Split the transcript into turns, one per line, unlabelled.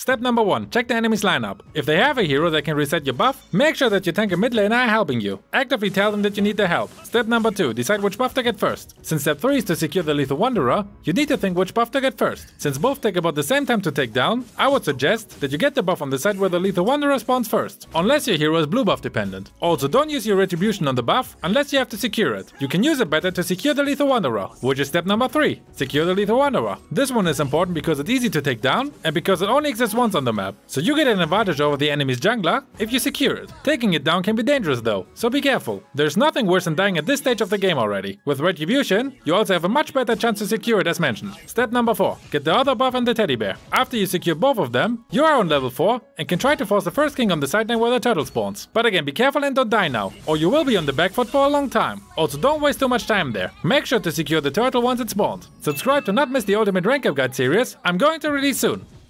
Step number 1. Check the enemy's lineup. If they have a hero that can reset your buff, make sure that your tank and mid laner are helping you. Actively tell them that you need their help. Step number 2. Decide which buff to get first. Since step 3 is to secure the Lethal Wanderer, you need to think which buff to get first. Since both take about the same time to take down, I would suggest that you get the buff on the side where the Lethal Wanderer spawns first, unless your hero is blue buff dependent. Also, don't use your retribution on the buff unless you have to secure it. You can use it better to secure the Lethal Wanderer, which is step number 3. Secure the Lethal Wanderer. This one is important because it's easy to take down and because it only exists once on the map, so you get an advantage over the enemy's jungler if you secure it. Taking it down can be dangerous though, so be careful. There's nothing worse than dying at this stage of the game already. With retribution, you also have a much better chance to secure it as mentioned. Step number 4. Get the other buff and the teddy bear. After you secure both of them, you are on level 4 and can try to force the first king on the side lane where the turtle spawns. But again, be careful and don't die now, or you will be on the back foot for a long time. Also, don't waste too much time there. Make sure to secure the turtle once it spawns. Subscribe to not miss the Ultimate Rank Up Guide series I'm going to release soon.